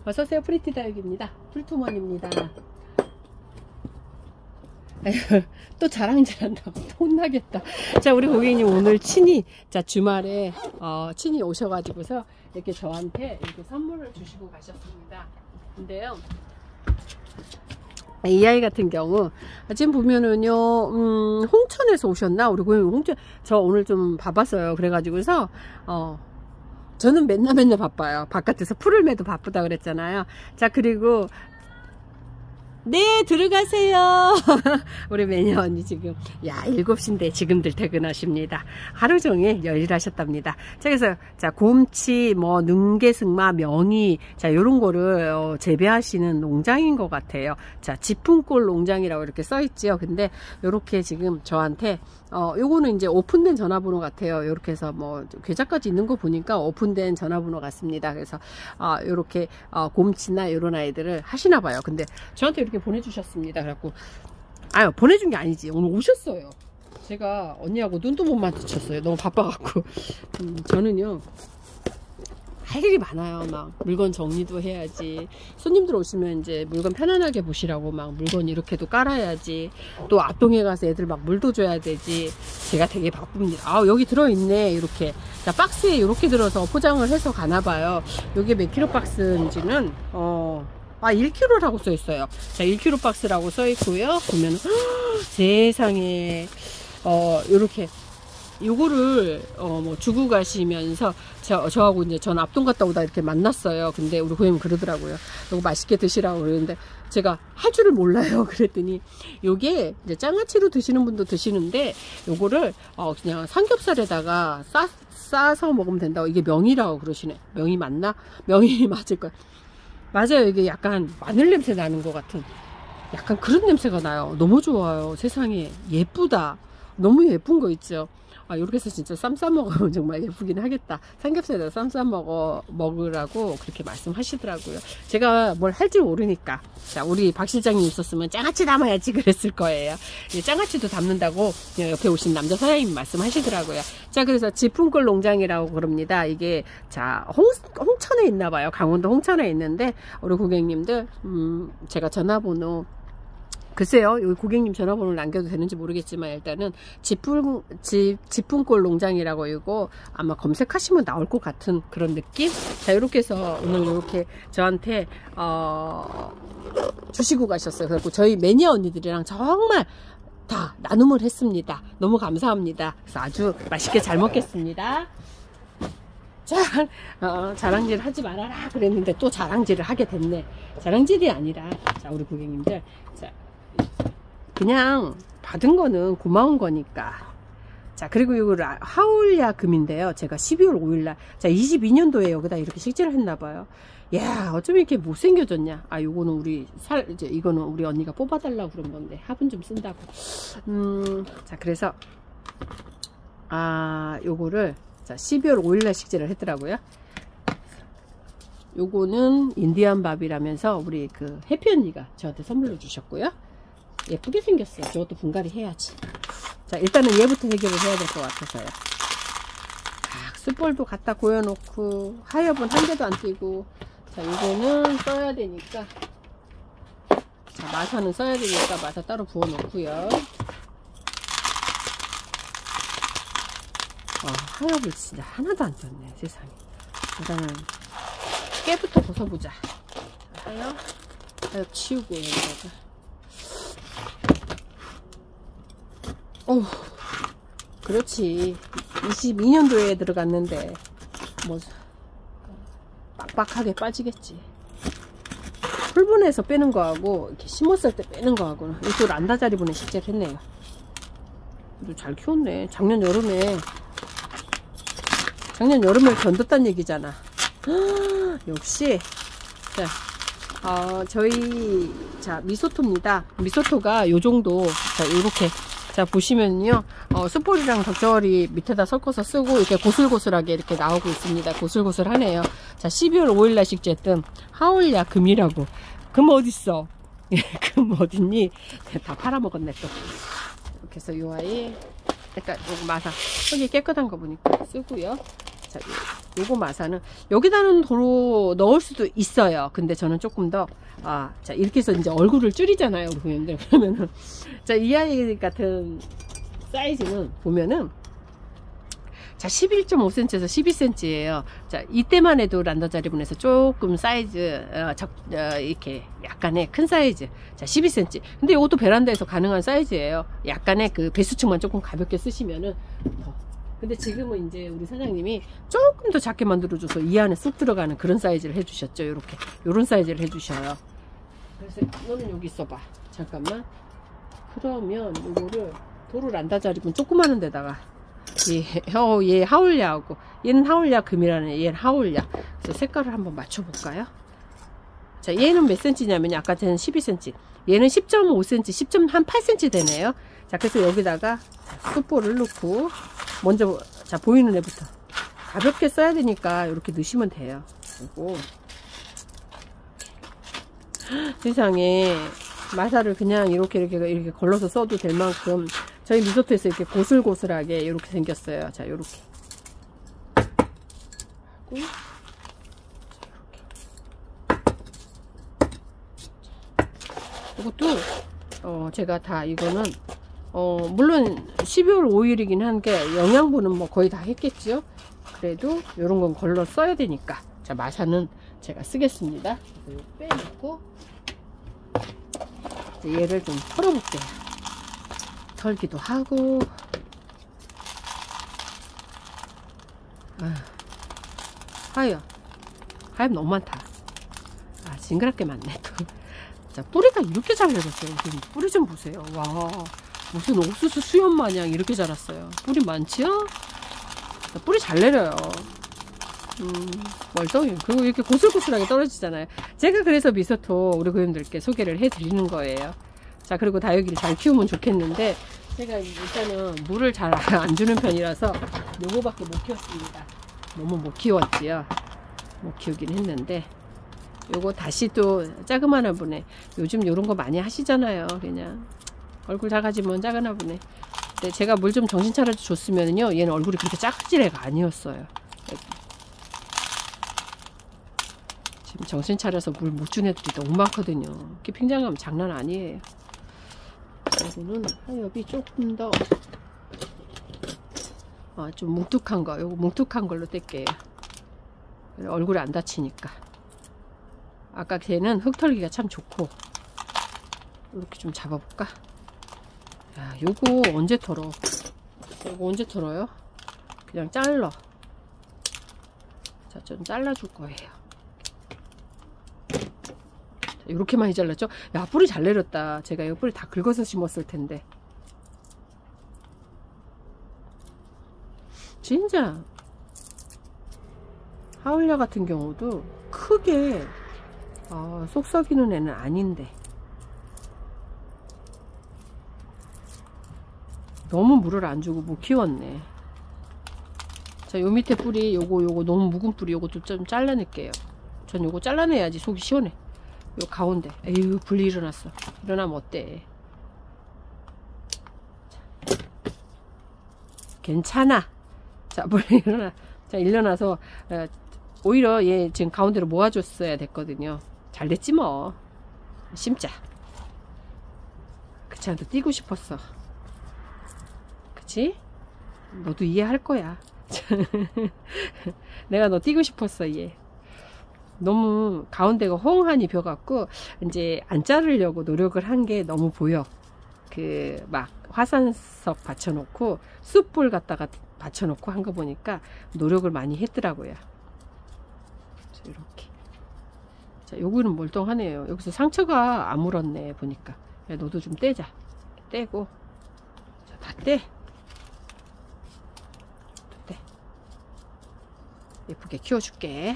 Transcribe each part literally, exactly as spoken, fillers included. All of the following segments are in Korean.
어서오세요. 프리티 다육입니다. 풀토먼입니다. 또 자랑질 한다고 혼나겠다. 자, 우리 고객님 오늘 친히, 자, 주말에, 어, 친히 오셔가지고서 이렇게 저한테 이렇게 선물을 주시고 가셨습니다. 근데요, 이 아이 같은 경우, 지금 보면은요, 음, 홍천에서 오셨나? 우리 고객님 홍천, 저 오늘 좀 바빴어요. 그래가지고서, 어, 저는 맨날 맨날 바빠요. 바깥에서 풀을 매도 바쁘다 그랬잖아요. 자, 그리고, 네, 들어가세요. 우리 매니아 언니 지금, 야, 일곱 시인데 지금들 퇴근하십니다. 하루 종일 열일하셨답니다. 자, 그래서, 자, 곰치, 뭐, 능계승마, 명이, 자, 요런 거를, 어, 재배하시는 농장인 것 같아요. 자, 지풍골 농장이라고 이렇게 써있지요. 근데, 요렇게 지금 저한테, 어, 요거는 이제 오픈된 전화번호 같아요. 요렇게 해서 뭐, 계좌까지 있는 거 보니까 오픈된 전화번호 같습니다. 그래서, 어, 요렇게, 어, 곰치나 요런 아이들을 하시나 봐요. 근데, 저한테 이렇게 보내주셨습니다. 그래갖고, 아유, 보내준 게 아니지. 오늘 오셨어요. 제가 언니하고 눈도 못 마주쳤어요. 너무 바빠갖고. 음, 저는요, 할 일이 많아요. 막 물건 정리도 해야지. 손님들 오시면 이제 물건 편안하게 보시라고 막 물건 이렇게도 깔아야지. 또 앞동에 가서 애들 막 물도 줘야 되지. 제가 되게 바쁩니다. 아, 여기 들어있네. 이렇게. 자, 박스에 이렇게 들어서 포장을 해서 가나봐요. 요게 몇 킬로 박스인지는, 어, 아, 일 킬로그램라고 써 있어요. 자, 일 킬로그램 박스라고 써 있고요. 보면은, 허, 세상에, 어, 요렇게. 요거를 어 뭐 주고 가시면서 저, 저하고 이제 전 앞동 갔다 오다 이렇게 만났어요. 근데 우리 고객님 그러더라고요. 요거 맛있게 드시라고 그러는데 제가 할 줄을 몰라요. 그랬더니 요게 이제 장아찌로 드시는 분도 드시는데 요거를 어 그냥 삼겹살에다가 싸, 싸서 먹으면 된다고. 이게 명이라고 그러시네. 명이 맞나? 명이 맞을 거야. 맞아요. 이게 약간 마늘 냄새 나는 것 같은 약간 그런 냄새가 나요. 너무 좋아요. 세상에 예쁘다. 너무 예쁜 거 있죠. 아, 요렇게 해서 진짜 쌈 싸 먹으면 정말 예쁘긴 하겠다. 삼겹살에다 쌈 싸 먹어, 먹으라고 그렇게 말씀하시더라고요. 제가 뭘 할 줄 모르니까. 자, 우리 박 실장님 있었으면 장아찌 담아야지 그랬을 거예요. 장아찌도 담는다고 옆에 오신 남자 사장님이 말씀하시더라고요. 자, 그래서 지풍골 농장이라고 그럽니다. 이게, 자, 홍, 홍천에 있나 봐요. 강원도 홍천에 있는데, 우리 고객님들, 음, 제가 전화번호, 글쎄요, 여기 고객님 전화번호를 남겨도 되는지 모르겠지만 일단은 지풍, 지, 지풍골 농장이라고 이거 아마 검색하시면 나올 것 같은 그런 느낌? 자, 이렇게 해서 오늘 이렇게 저한테 어, 주시고 가셨어요. 그래서 저희 매니아 언니들이랑 정말 다 나눔을 했습니다. 너무 감사합니다. 그래서 아주 맛있게 잘 먹겠습니다. 자, 어, 자랑질 하지 말아라 그랬는데 또 자랑질을 하게 됐네. 자랑질이 아니라, 자, 우리 고객님들, 자, 그냥 받은 거는 고마운 거니까. 자, 그리고 이거 하울야 금인데요. 제가 십이월 오일날, 자, 이십이 년도에 여기다 이렇게 식재를 했나봐요. 야, 어쩜 이렇게 못생겨졌냐. 아, 요거는 우리 살, 이제 이거는 우리 언니가 뽑아달라고 그런 건데, 화분 좀 쓴다고. 음, 자, 그래서, 아, 요거를, 자, 십이월 오일날 식재를 했더라고요. 요거는 인디안 밥이라면서 우리 그 해피 언니가 저한테 선물로 주셨고요. 예쁘게 생겼어요. 저것도 분갈이 해야지. 자, 일단은 얘부터 해결을 해야 될 것 같아서요. 아, 숯볼도 갖다 고여놓고 하엽은 한 개도 안 띄고. 자, 이거는 써야 되니까, 자, 마사는 써야 되니까 마사 따로 부어 놓고요. 어, 하엽을 진짜 하나도 안 띄었네. 세상에. 일단은 깨부터 벗어보자. 하엽, 하엽 치우고 여기다가. 어, 그렇지. 이십이 년도에 들어갔는데 뭐 빡빡하게 빠지겠지. 풀분해서 빼는 거하고 이렇게 심었을 때 빼는 거하고는 이또 란다자리분에 식재를 했네요. 잘 키웠네. 작년 여름에 작년 여름에 견뎠단 얘기잖아. 역시. 자, 어, 저희 자 미소토입니다. 미소토가 요 정도. 자, 요렇게. 자, 보시면요, 어, 숯볼이랑 적절히 밑에다 섞어서 쓰고, 이렇게 고슬고슬하게 이렇게 나오고 있습니다. 고슬고슬하네요. 자, 십이월 오일날 식재했던 하울야 금이라고. 금 어딨어? 금 어딨니? 다 팔아먹었네, 또. 이렇게 해서 요 아이, 약간, 요거 마사. 여기 깨끗한 거 보니까 쓰고요. 자, 요거 마사는 여기다는 도로 넣을 수도 있어요. 근데 저는 조금 더, 아, 자, 이렇게 해서 이제 얼굴을 줄이잖아요, 우리 고객님들. 그러면은, 자, 이 아이 같은 사이즈는 보면은, 자, 십일 점 오 센티미터에서 십이 센티미터예요. 자, 이때만 해도 란더 자리분에서 조금 사이즈, 어, 적, 어, 이렇게 약간의 큰 사이즈. 자, 십이 센티미터. 근데 이것도 베란다에서 가능한 사이즈예요. 약간의 그 배수층만 조금 가볍게 쓰시면은 더. 근데 지금은 이제 우리 사장님이 조금 더 작게 만들어줘서 이 안에 쏙 들어가는 그런 사이즈를 해주셨죠. 요렇게. 요런 사이즈를 해주셔요. 그래서 너는 여기 있어봐. 잠깐만. 그러면 요거를 도로 란다 자리분 조그마한 데다가 얘, 어, 얘 하울야하고 얘는 하울야 금이라는 얘는 하울야. 그래서 색깔을 한번 맞춰볼까요? 자, 얘는 몇 센치냐면 아까 쟤는 십이 센티미터, 얘는 십 점 오 센티미터, 십 점 팔 센티미터 되네요. 자, 그래서 여기다가 숯볼을 넣고 먼저, 자, 보이는 애부터 가볍게 써야 되니까 이렇게 넣으시면 돼요. 그리고 세상에 마사를 그냥 이렇게 이렇게 이렇게 걸러서 써도 될 만큼 저희 리조트에서 이렇게 고슬고슬하게 이렇게 생겼어요. 자, 요렇게 하고, 이것도 어 제가 다 이거는 어 물론 십이월 오일이긴 한게 영양분은 뭐 거의 다 했겠죠. 그래도 요런 건 걸러 써야 되니까, 자, 마사는 제가 쓰겠습니다. 그래서 빼놓고 얘를 좀 털어볼게요. 털기도 하고. 아휴, 하여 하엽 너무 많다. 아, 징그럽게 많네 또. 자, 뿌리가 이렇게 잘 내렸어요. 뿌리 좀 보세요. 와, 무슨 옥수수 수염 마냥 이렇게 자랐어요. 뿌리 많지요? 자, 뿌리 잘 내려요. 음, 멀쩡해요. 그리고 이렇게 고슬고슬하게 떨어지잖아요. 제가 그래서 미소토 우리 고객님들께 소개를 해드리는 거예요. 자, 그리고 다육이를 잘 키우면 좋겠는데 제가 일단은 물을 잘 안 주는 편이라서 요거밖에 못 키웠습니다. 너무 못 키웠지요. 못 키우긴 했는데 요거 다시 또 작은하나 보네. 요즘 요런 거 많이 하시잖아요. 그냥 얼굴 작아지면 작은하 보네. 근데 제가 물 좀 정신 차려 줬으면요, 얘는 얼굴이 그렇게 작질 애가 아니었어요. 지금 정신 차려서 물 못 준 애들이 너무 많거든요. 키핑장하면 장난 아니에요. 이거는 하엽이 조금 더 아, 좀 뭉툭한 거, 요거 뭉툭한 걸로 뗄게요. 얼굴이 안 다치니까. 아까 걔는 흙 털기가 참 좋고. 이렇게 좀 잡아볼까? 야, 요거 언제 털어? 요거 언제 털어요? 그냥 잘라. 자, 좀 잘라줄 거예요. 이렇게 많이 잘랐죠? 야, 뿌리 잘 내렸다. 제가 이 뿌리 다 긁어서 심었을 텐데. 진짜 하울야 같은 경우도 크게 어, 속 썩이는 애는 아닌데 너무 물을 안 주고 못 키웠네. 자, 요 밑에 뿌리 요거 요거 너무 묵은 뿌리 요것도 좀 잘라낼게요. 전 요거 잘라내야지 속이 시원해. 요 가운데, 에휴, 불이 일어났어. 일어나면 어때? 자, 괜찮아. 자, 불이 일어나. 자, 일어나서 어, 오히려 얘 지금 가운데로 모아줬어야 됐거든요. 잘 됐지 뭐. 심자. 그치, 나도 뛰고 싶었어. 그치? 너도 이해할 거야. 내가 너 뛰고 싶었어, 얘. 너무 가운데가 호응하니 벼갖고 이제 안 자르려고 노력을 한 게 너무 보여. 그 막 화산석 받쳐놓고 숯불 갖다가 받쳐놓고 한 거 보니까 노력을 많이 했더라고요. 자, 이렇게. 자, 요거는 멀쩡하네요. 여기서 상처가 안 물었네 보니까. 야, 너도 좀 떼자. 떼고. 자, 다 떼. 떼. 예쁘게 키워줄게.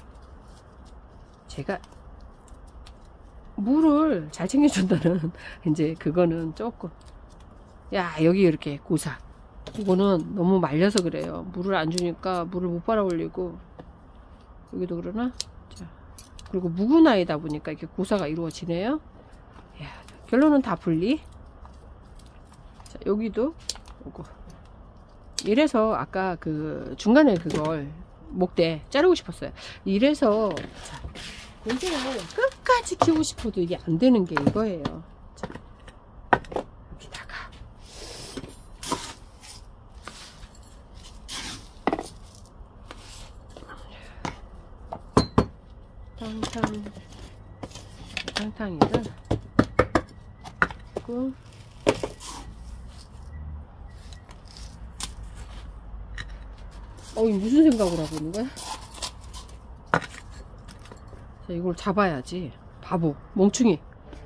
제가 물을 잘 챙겨준다는 이제 그거는 조금, 야, 여기 이렇게 고사, 이거는 너무 말려서 그래요. 물을 안 주니까 물을 못 빨아 올리고, 여기도 그러나? 자, 그리고 묵은 아이다 보니까 이렇게 고사가 이루어지네요. 야, 결론은 다 분리. 자, 여기도 요거. 이래서 아까 그 중간에 그걸 목대 자르고 싶었어요. 이래서 자, 고생을 끝까지 키우고 싶어도 이게 안 되는 게 이거예요. 자, 여기다가 탕탕 탕탕이를 그리고 어이 무슨 생각을 하고 있는 거야? 자, 이걸 잡아야지. 바보, 멍충이.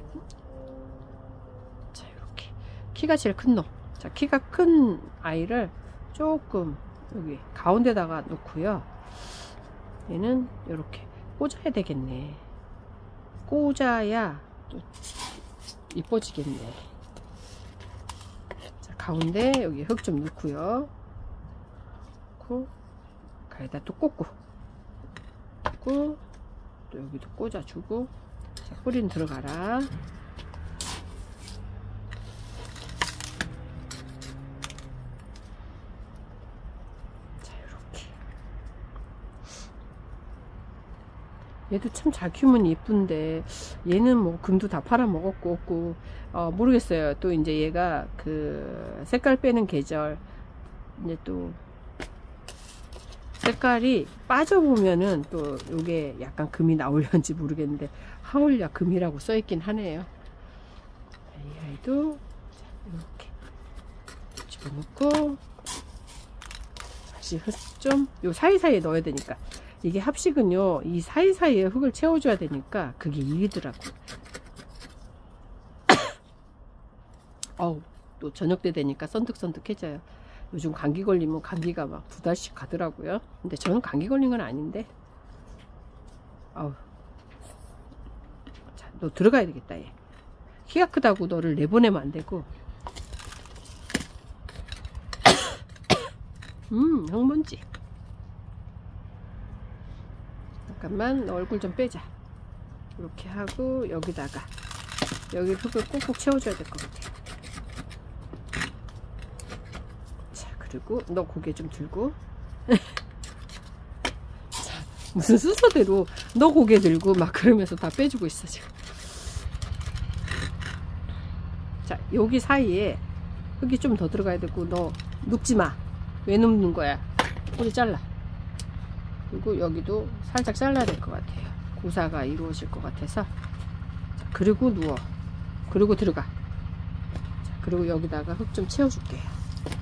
자, 이렇게 키가 제일 큰 놈. 자, 키가 큰 아이를 조금 여기 가운데다가 놓고요. 얘는 이렇게 꽂아야 되겠네. 꽂아야 또 이뻐지겠네. 자, 가운데 여기 흙 좀 넣고요. 넣고 가에다 또 꽂고 꽂고 또 여기도 꽂아주고. 자, 뿌리는 들어가라. 자, 이렇게 얘도 참 잘 키우면 예쁜데 얘는 뭐 금도 다 팔아먹었고 없고 어, 모르겠어요. 또 이제 얘가 그 색깔 빼는 계절 이제 또 색깔이 빠져보면은 또 요게 약간 금이 나오려는지 모르겠는데 하울야 금이라고 써있긴 하네요. 이 아이도 이렇게 집어넣고 다시 흙 좀 요 사이사이에 넣어야 되니까 이게 합식은요 이 사이사이에 흙을 채워줘야 되니까 그게 일이더라고요. 어우 또 저녁 때 되니까 선득선득해져요. 요즘 감기 걸리면 감기가 막 두 달씩 가더라고요. 근데 저는 감기 걸린 건 아닌데. 아우. 자, 너 들어가야 되겠다, 얘. 키가 크다고 너를 내보내면 안 되고. 음, 흙먼지. 잠깐만, 너 얼굴 좀 빼자. 이렇게 하고, 여기다가. 여기 흙을 꾹꾹 채워줘야 될 것 같아. 들고 너 고개 좀 들고 자, 무슨 순서대로 너 고개 들고 막 그러면서 다 빼주고 있어 지금. 자 여기 사이에 흙이 좀 더 들어가야 되고 너 눕지마. 왜 눕는 거야? 뿌리 잘라. 그리고 여기도 살짝 잘라야 될 것 같아요. 고사가 이루어질 것 같아서. 자, 그리고 누워. 그리고 들어가. 자, 그리고 여기다가 흙 좀 채워줄게요.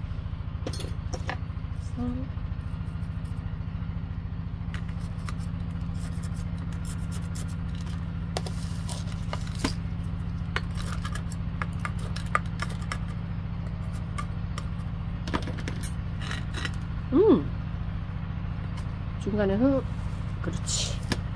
음 중간에 흙 그렇지.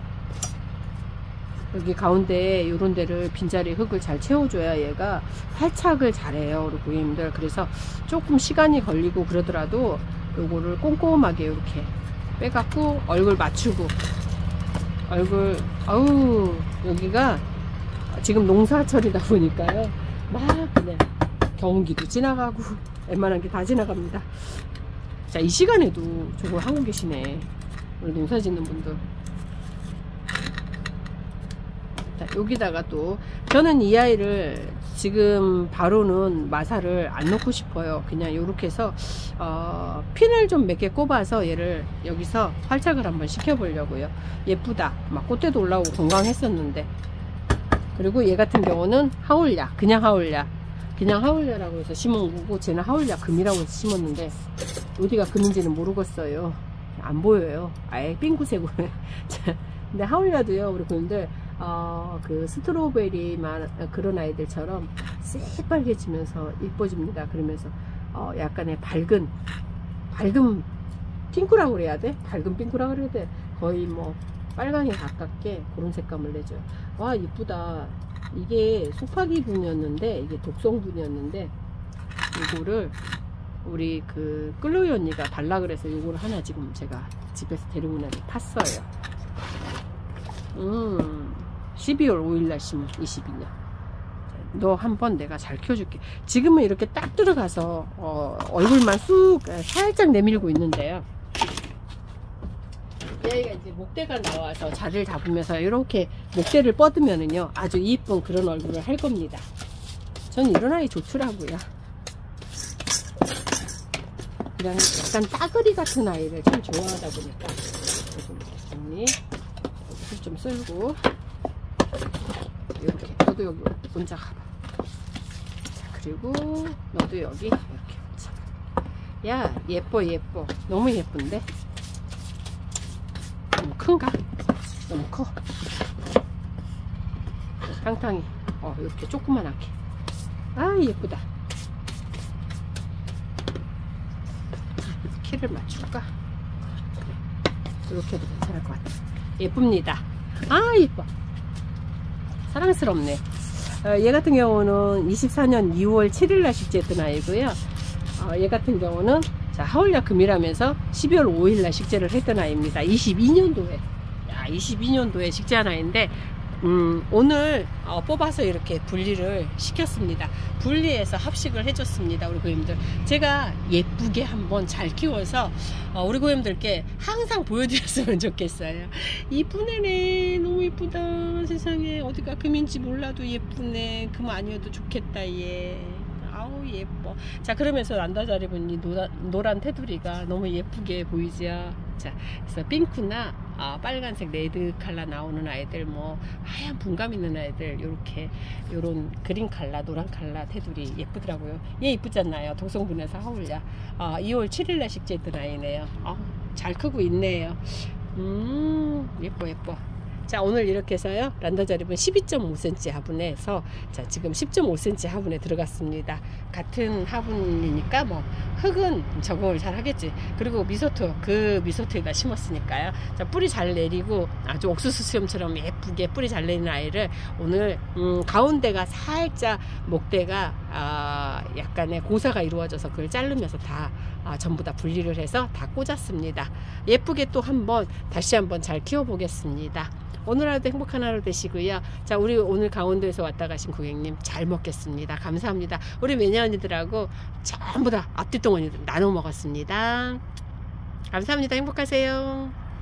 여기 가운데 요런 데를 빈자리 흙을 잘 채워줘야 얘가 활착을 잘해요 우리 고객님들. 그래서 조금 시간이 걸리고 그러더라도 요거를 꼼꼼하게 이렇게 빼갖고 얼굴 맞추고 얼굴 아우 여기가 지금 농사철이다 보니까요 막 그냥 경운기도 지나가고 웬만한 게 다 지나갑니다. 자 이 시간에도 저걸 하고 계시네 우리 농사 짓는 분들. 자 여기다가 또 저는 이 아이를 지금 바로는 마사를 안 넣고 싶어요. 그냥 요렇게 해서 어, 핀을 좀 몇 개 꼽아서 얘를 여기서 활착을 한번 시켜 보려고요. 예쁘다. 막 꽃대도 올라오고 건강했었는데. 그리고 얘 같은 경우는 하울야, 그냥 하울야, 그냥 하울야라고 해서 심은 거고 쟤는 하울야 금이라고 해서 심었는데 어디가 금인지는 모르겠어요. 안 보여요. 아예 핑크색으로. 근데 하울야도요 우리 분들 어, 그 스트로베리만 그런 아이들처럼 새빨개지면서 이뻐집니다. 그러면서 어, 약간의 밝은 밝은 핑크라고 그래야 돼? 밝은 핑크라고 그래야 돼? 거의 뭐 빨강에 가깝게 그런 색감을 내줘요. 와 이쁘다. 이게 속파기 분이었는데 이게 독성 분이었는데 이거를 우리 그 끌로이 언니가 달라 그래서 이거를 하나 지금 제가 집에서 데리고 나서 탔어요. 음 십이월 오일날 심은 이십이 년. 너 한번 내가 잘 키워줄게. 지금은 이렇게 딱 들어가서 어, 얼굴만 쑥 살짝 내밀고 있는데요. 얘가 이제 목대가 나와서 자리를 잡으면서 이렇게 목대를 뻗으면은요 아주 이쁜 그런 얼굴을 할 겁니다. 전 이런 아이 좋더라고요. 그냥 약간 따그리 같은 아이를 참 좋아하다 보니까 언니 술 좀 쓸고 이렇게 너도 여기 혼자 가봐. 자, 그리고 너도 여기 이렇게 혼자. 야 예뻐 예뻐 너무 예쁜데 너무 큰가? 너무 커. 탕탕이 어 이렇게 조그만하게. 아 예쁘다. 키를 맞출까? 그래. 이렇게 해도 괜찮을 것 같아. 예쁩니다. 아 예뻐. 사랑스럽네. 어, 얘 같은 경우는 이십사 년 이월 칠일 날 식재했던 아이고요. 어, 얘 같은 경우는 자 하울야금이라면서 십이월 오일 날 식재를 했던 아이입니다. 이십이 년도에 야 이십이 년도에 식재한 아이인데 음, 오늘 어, 뽑아서 이렇게 분리를 시켰습니다. 분리해서 합식을 해줬습니다. 우리 고객님들 제가 예쁘게 한번 잘 키워서 어, 우리 고객님들께 항상 보여드렸으면 좋겠어요. 이쁜 애네. 너무 예쁘다. 세상에 어디가 금인지 몰라도 예쁘네. 금 아니어도 좋겠다 얘. 아우 예뻐. 자 그러면서 란다자리 분이 노란, 노란 테두리가 너무 예쁘게 보이죠. 자 그래서 핑크나 아, 빨간색 레드 컬러 나오는 아이들 뭐 하얀 분감 있는 아이들 요렇게 요런 그린 컬러 노란 컬러 테두리 예쁘더라고요. 얘 이쁘잖아요. 독성분해서 하울야 아, 이월 칠일 날 식재했던 아이네요. 아, 잘 크고 있네요. 음 예뻐 예뻐. 자 오늘 이렇게 해서요 란다자립은 십이 점 오 센티미터 화분에서 자 지금 십 점 오 센티미터 화분에 들어갔습니다. 같은 화분이니까 뭐 흙은 적응을 잘 하겠지. 그리고 미소토 그 미소토에다 심었으니까요. 자 뿌리 잘 내리고 아주 옥수수 수염처럼 예쁘게 뿌리 잘 내리는 아이를 오늘 음, 가운데가 살짝 목대가 아, 약간의 고사가 이루어져서 그걸 자르면서 다 아, 전부 다 분리를 해서 다 꽂았습니다. 예쁘게 또 한번 다시 한번 잘 키워 보겠습니다. 오늘 하루도 행복한 하루 되시고요. 자 우리 오늘 강원도에서 왔다 가신 고객님 잘 먹겠습니다. 감사합니다. 우리 매니아 언니들하고 전부 다 앞뒤동 언니들 나눠 먹었습니다. 감사합니다. 행복하세요.